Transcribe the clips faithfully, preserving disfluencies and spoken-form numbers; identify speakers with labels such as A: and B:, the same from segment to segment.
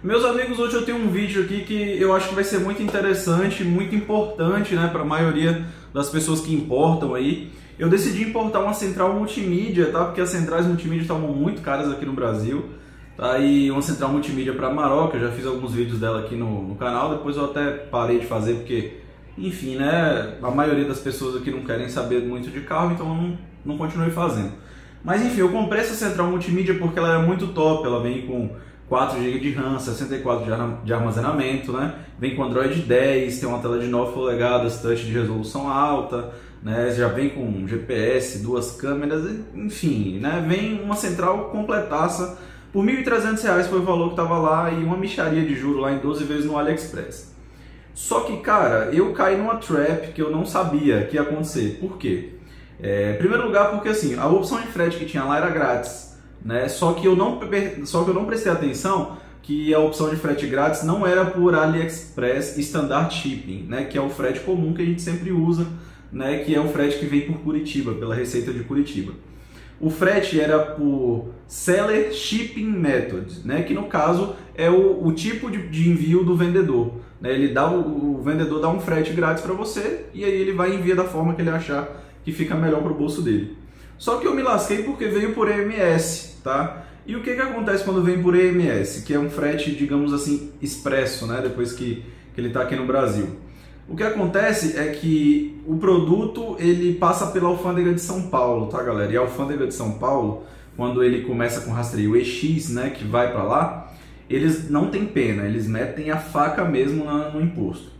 A: Meus amigos, hoje eu tenho um vídeo aqui que eu acho que vai ser muito interessante, muito importante, né, para a maioria das pessoas que importam aí. Eu decidi importar uma central multimídia, tá? Porque as centrais multimídia estavam muito caras aqui no Brasil, tá? E uma central multimídia para Amarok, eu já fiz alguns vídeos dela aqui no, no canal, depois eu até parei de fazer porque, enfim, né, a maioria das pessoas aqui não querem saber muito de carro, então eu não, não continuei fazendo. Mas enfim, eu comprei essa central multimídia porque ela é muito top, ela vem com quatro gigas de RAM, sessenta e quatro de armazenamento, né? Vem com Android dez, tem uma tela de nove polegadas, touch de resolução alta, né? Já vem com G P S, duas câmeras, enfim, né? Vem uma central completaça. Por mil e trezentos reais foi o valor que estava lá e uma mixaria de juros lá em doze vezes no AliExpress. Só que, cara, eu caí numa trap que eu não sabia que ia acontecer. Por quê? É, em primeiro lugar, porque assim, a opção de frete que tinha lá era grátis, né? Só que eu não, só que eu não prestei atenção que a opção de frete grátis não era por AliExpress Standard Shipping, né? Que é o frete comum que a gente sempre usa, né? Que é o frete que vem por Curitiba, pela Receita de Curitiba. O frete era por Seller Shipping Method, né? Que no caso é o, o tipo de, de envio do vendedor, né? Ele dá o, o vendedor dá um frete grátis para você e aí ele vai enviar da forma que ele achar que fica melhor para o bolso dele. Só que eu me lasquei porque veio por E M S, tá? E o que que acontece quando vem por E M S? Que é um frete, digamos assim, expresso, né? Depois que, que ele está aqui no Brasil. O que acontece é que o produto ele passa pela alfândega de São Paulo, tá, galera? E a alfândega de São Paulo, quando ele começa com rastreio E X, né, que vai para lá, eles não têm pena, eles metem a faca mesmo na, no imposto.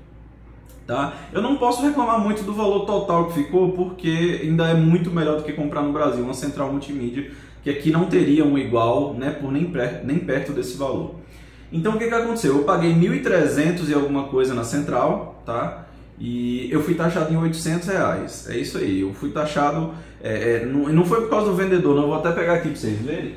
A: Tá? Eu não posso reclamar muito do valor total que ficou, porque ainda é muito melhor do que comprar no Brasil uma central multimídia, que aqui não teria um igual, né, por nem, nem perto desse valor. Então o que que aconteceu? Eu paguei mil e trezentos e alguma coisa na central, tá? E eu fui taxado em oitocentos reais. É isso aí, eu fui taxado, é, é, não, não foi por causa do vendedor, não, eu vou até pegar aqui para vocês verem.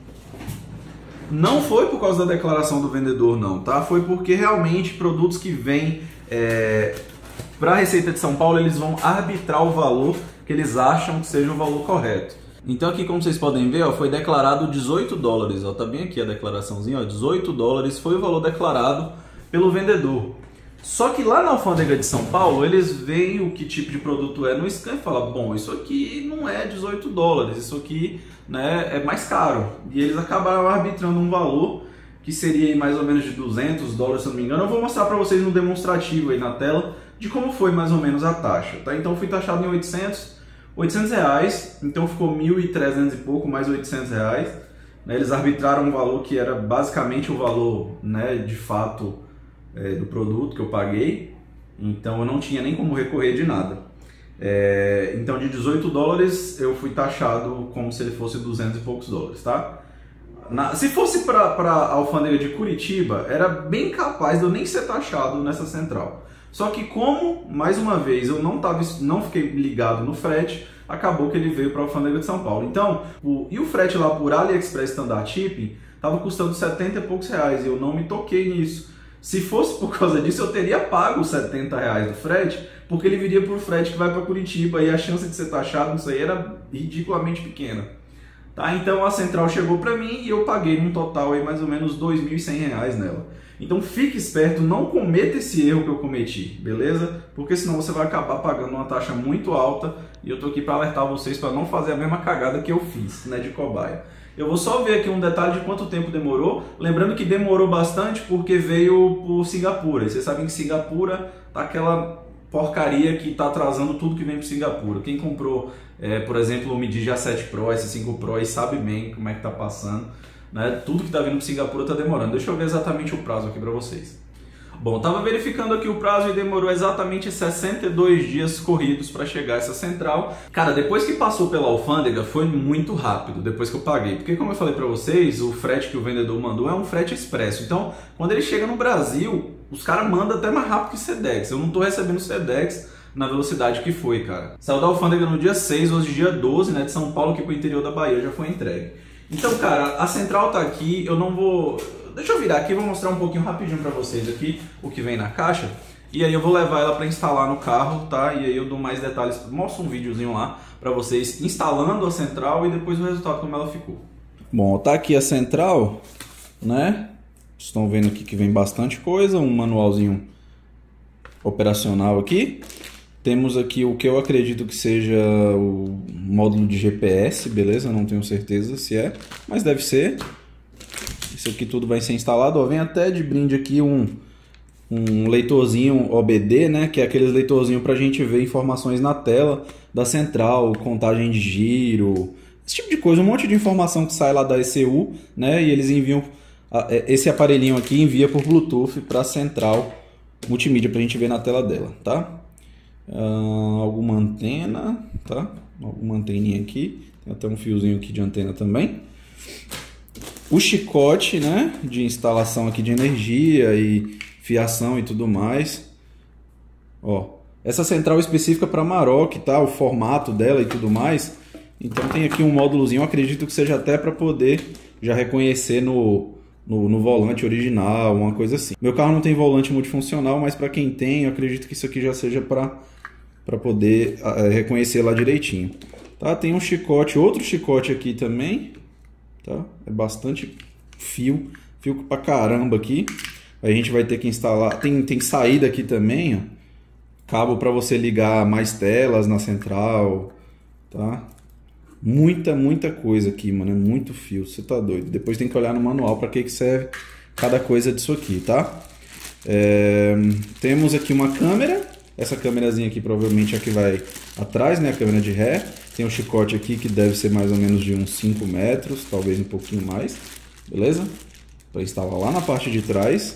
A: Não foi por causa da declaração do vendedor não, tá? Foi porque realmente produtos que vêm é, para a Receita de São Paulo, eles vão arbitrar o valor que eles acham que seja o valor correto. Então aqui, como vocês podem ver, ó, foi declarado dezoito dólares, ó, tá bem aqui a declaraçãozinha, ó, dezoito dólares foi o valor declarado pelo vendedor. Só que lá na alfândega de São Paulo, eles veem o que tipo de produto é no scan e falam, bom, isso aqui não é dezoito dólares, isso aqui, né, é mais caro. E eles acabaram arbitrando um valor que seria mais ou menos de duzentos dólares, se não me engano. Eu vou mostrar para vocês no demonstrativo aí na tela de como foi mais ou menos a taxa, tá? Então fui taxado em oitocentos reais, então ficou mil e trezentos e pouco, mais oitocentos reais. Né? Eles arbitraram um valor que era basicamente o valor, né, de fato é, do produto que eu paguei, então eu não tinha nem como recorrer de nada. É, então de dezoito dólares eu fui taxado como se ele fosse duzentos e poucos dólares, tá? Na, se fosse para a alfândega de Curitiba, era bem capaz de eu nem ser taxado nessa central. Só que como, mais uma vez, eu não, tava, não fiquei ligado no frete, acabou que ele veio para a alfândega de São Paulo. Então, o, e o frete lá por AliExpress Standard Shipping estava custando setenta e poucos reais e eu não me toquei nisso. Se fosse por causa disso, eu teria pago os setenta reais do frete, porque ele viria por frete que vai para Curitiba e a chance de ser taxado nisso aí era ridiculamente pequena. Tá? Então a central chegou para mim e eu paguei num total aí mais ou menos dois mil e cem reais nela. Então fique esperto, não cometa esse erro que eu cometi, beleza? Porque senão você vai acabar pagando uma taxa muito alta e eu tô aqui para alertar vocês para não fazer a mesma cagada que eu fiz, né, de cobaia. Eu vou só ver aqui um detalhe de quanto tempo demorou, lembrando que demorou bastante porque veio por Singapura. E vocês sabem que Singapura tá aquela porcaria que está atrasando tudo que vem para Singapura. Quem comprou, é, por exemplo, o Mi Digi A sete Pro, S cinco Pro, aí sabe bem como é que está passando. Né? Tudo que está vindo para Singapura está demorando. Deixa eu ver exatamente o prazo aqui para vocês. Bom, estava verificando aqui o prazo e demorou exatamente sessenta e dois dias corridos para chegar essa central. Cara, depois que passou pela alfândega foi muito rápido, depois que eu paguei. Porque como eu falei para vocês, o frete que o vendedor mandou é um frete expresso. Então, quando ele chega no Brasil, os caras mandam até mais rápido que Sedex. Eu não estou recebendo Sedex na velocidade que foi, cara. Saiu da alfândega no dia seis, hoje dia doze, né, de São Paulo, que para o interior da Bahia já foi entregue. Então, cara, a central tá aqui, eu não vou... Deixa eu virar aqui e vou mostrar um pouquinho rapidinho para vocês aqui o que vem na caixa. E aí eu vou levar ela para instalar no carro, tá? E aí eu dou mais detalhes, mostro um videozinho lá para vocês instalando a central e depois o resultado como ela ficou. Bom, tá aqui a central, né? Estão vendo aqui que vem bastante coisa, um manualzinho operacional aqui. Temos aqui o que eu acredito que seja o módulo de G P S, beleza? Não tenho certeza se é, mas deve ser. Isso aqui tudo vai ser instalado. Ó, vem até de brinde aqui um, um leitorzinho O B D, né? Que é aqueles leitorzinho para a gente ver informações na tela da central, contagem de giro, esse tipo de coisa. Um monte de informação que sai lá da E C U, né? E eles enviam... Esse aparelhinho aqui envia por Bluetooth para a central multimídia para a gente ver na tela dela, tá? Uh, alguma antena, tá? Alguma anteninha aqui, tem até um fiozinho aqui de antena também. O chicote, né, de instalação aqui de energia e fiação e tudo mais. Ó, essa central específica para Amarok, tá? O formato dela e tudo mais. Então tem aqui um módulozinho, acredito que seja até para poder já reconhecer no, no, no volante original, uma coisa assim. Meu carro não tem volante multifuncional, mas para quem tem, eu acredito que isso aqui já seja para para poder é, reconhecer lá direitinho. Tá? Tem um chicote, outro chicote aqui também, tá? É bastante fio, fio pra caramba aqui. A gente vai ter que instalar, tem, tem saída aqui também, ó. Cabo para você ligar mais telas na central, tá? Muita, muita coisa aqui, mano, é muito fio, você tá doido. Depois tem que olhar no manual para que que serve cada coisa disso aqui, tá? É, temos aqui uma câmera. Essa câmerazinha aqui provavelmente é a que vai atrás, né? A câmera de ré. Tem um chicote aqui que deve ser mais ou menos de uns cinco metros, talvez um pouquinho mais. Beleza? Para instalar lá na parte de trás.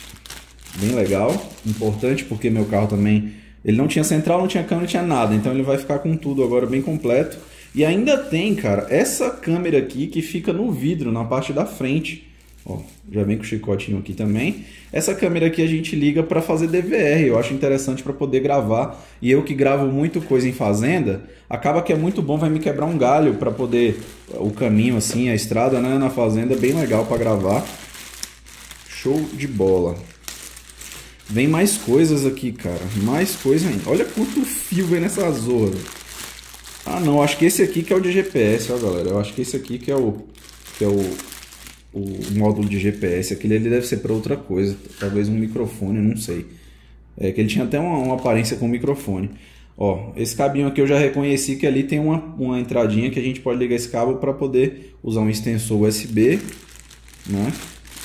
A: Bem legal. Importante porque meu carro também... Ele não tinha central, não tinha câmera, não tinha nada. Então ele vai ficar com tudo agora bem completo. E ainda tem, cara, essa câmera aqui que fica no vidro, na parte da frente. Ó, já vem com o chicotinho aqui também. Essa câmera aqui a gente liga para fazer D V R. Eu acho interessante para poder gravar. E eu que gravo muito coisa em fazenda, acaba que é muito bom, vai me quebrar um galho para poder... O caminho assim, a estrada, né, na fazenda, bem legal para gravar. Show de bola. Vem mais coisas aqui, cara. Mais coisa ainda. Olha quanto fio vem nessa zorra. Ah, não. Acho que esse aqui que é o de G P S, ó, galera. Eu acho que esse aqui que é o... Que é o... o módulo de G P S, aquele ali deve ser para outra coisa, talvez um microfone, não sei. É que ele tinha até uma, uma aparência com microfone. Ó, esse cabinho aqui eu já reconheci que ali tem uma, uma entradinha que a gente pode ligar esse cabo para poder usar um extensor U S B, né?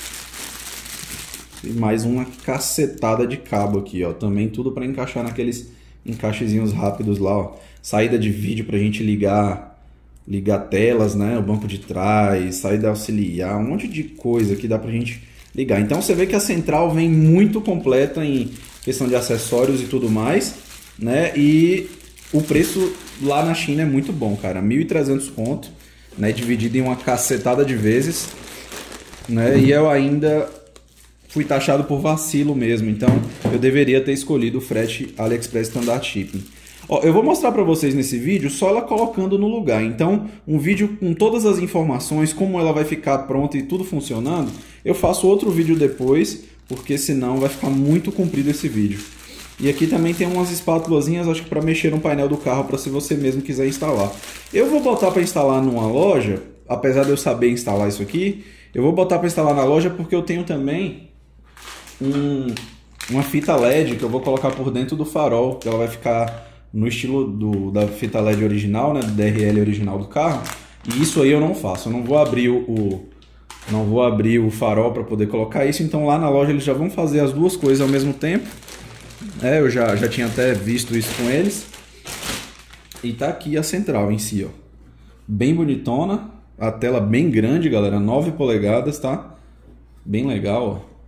A: E mais uma cacetada de cabo aqui, ó, também tudo para encaixar naqueles encaixezinhos rápidos lá, ó. Saída de vídeo para a gente ligar ligar telas, né, o banco de trás, saída auxiliar, um monte de coisa que dá pra gente ligar. Então você vê que a central vem muito completa em questão de acessórios e tudo mais, né? E o preço lá na China é muito bom, cara, mil e trezentos conto, né, dividido em uma cacetada de vezes, né? E eu ainda fui taxado por vacilo mesmo, então eu deveria ter escolhido o frete AliExpress Standard Shipping. Ó, eu vou mostrar para vocês nesse vídeo só ela colocando no lugar. Então, um vídeo com todas as informações, como ela vai ficar pronta e tudo funcionando, eu faço outro vídeo depois, porque senão vai ficar muito comprido esse vídeo. E aqui também tem umas espátulazinhas, acho que para mexer no painel do carro, para se você mesmo quiser instalar. Eu vou botar para instalar numa loja, apesar de eu saber instalar isso aqui, eu vou botar para instalar na loja porque eu tenho também um, uma fita L E D que eu vou colocar por dentro do farol, que ela vai ficar no estilo do, da fita L E D original, né, do D R L original do carro. E isso aí eu não faço, eu não vou abrir o, o não vou abrir o farol para poder colocar isso. Então lá na loja eles já vão fazer as duas coisas ao mesmo tempo. É, eu já, já tinha até visto isso com eles. E tá aqui a central em si, ó, bem bonitona, a tela bem grande, galera, nove polegadas, tá? Bem legal, ó.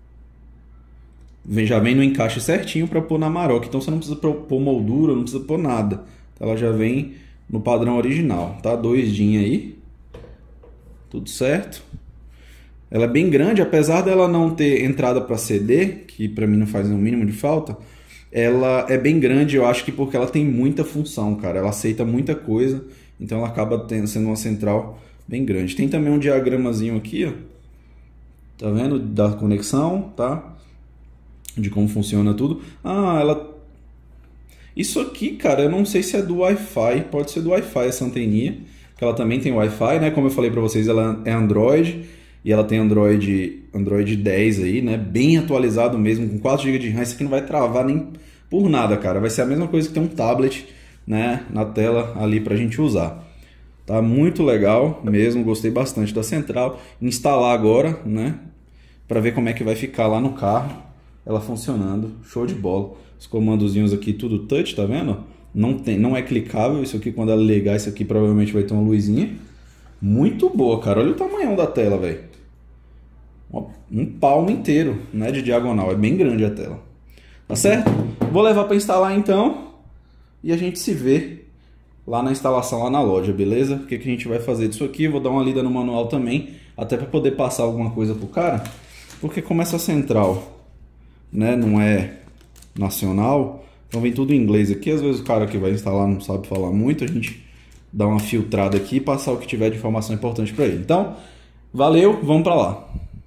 A: Já vem no encaixe certinho para pôr na Amarok, então você não precisa pôr moldura, não precisa pôr nada. Ela já vem no padrão original, tá? Dois D I N aí, tudo certo. Ela é bem grande, apesar dela não ter entrada para C D, que para mim não faz o mínimo de falta. Ela é bem grande, eu acho que porque ela tem muita função, cara. Ela aceita muita coisa, então ela acaba tendo, sendo uma central bem grande. Tem também um diagramazinho aqui, ó. Tá vendo? Da conexão, tá? De como funciona tudo. Ah, ela... Isso aqui, cara, eu não sei se é do Wi-Fi. Pode ser do Wi-Fi essa anteninha, que ela também tem Wi-Fi, né? Como eu falei pra vocês, ela é Android. e ela tem Android, Android dez aí, né? Bem atualizado mesmo, com quatro gigas de RAM. Isso aqui não vai travar nem por nada, cara. Vai ser a mesma coisa que ter um tablet, né, na tela ali pra gente usar. Tá muito legal mesmo, gostei bastante da central. Instalar agora, né, pra ver como é que vai ficar lá no carro, ela funcionando. Show de bola. Os comandozinhos aqui tudo touch, tá vendo? Não, tem, não é clicável, isso aqui quando ela ligar, isso aqui provavelmente vai ter uma luzinha. Muito boa, cara. Olha o tamanhão da tela, velho. Um palmo inteiro, né, de diagonal. É bem grande a tela. Tá certo? Vou levar para instalar então. E a gente se vê lá na instalação, lá na loja, beleza? O que, que a gente vai fazer disso aqui? Vou dar uma lida no manual também, até para poder passar alguma coisa pro cara. Porque como essa central, né, não é nacional, então vem tudo em inglês aqui. Às vezes o cara que vai instalar não sabe falar muito. A gente dá uma filtrada aqui e passar o que tiver de informação importante para ele. Então, valeu, vamos para lá.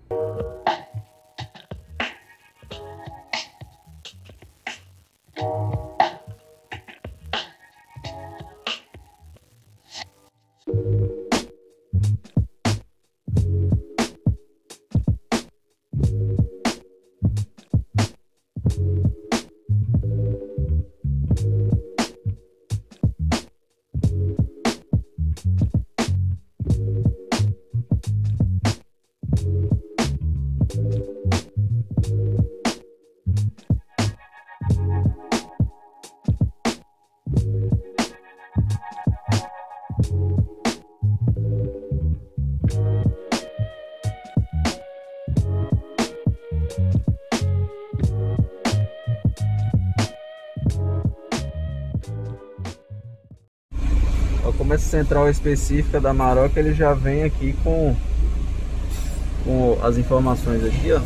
A: Como essa central específica da Amarok, ele já vem aqui com, com as informações aqui, ó.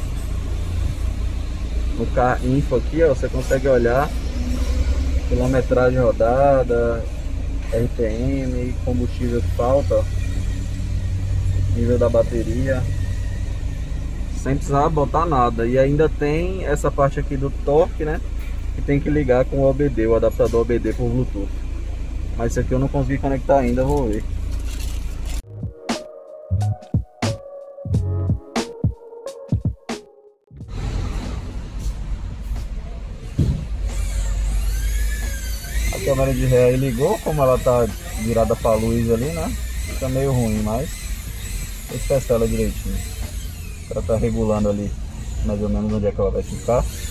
A: No Car Info aqui, ó, você consegue olhar quilometragem rodada, R P M, combustível que falta, ó, nível da bateria, sem precisar botar nada. E ainda tem essa parte aqui do torque, né, que tem que ligar com o O B D, o adaptador O B D por Bluetooth. Mas isso aqui eu não consegui conectar ainda, vou ver. A câmera de ré aí ligou, como ela tá virada para luz ali, né? Fica meio ruim, mas deixa eu testar ela direitinho. Ela tá regulando ali mais ou menos onde é que ela vai ficar.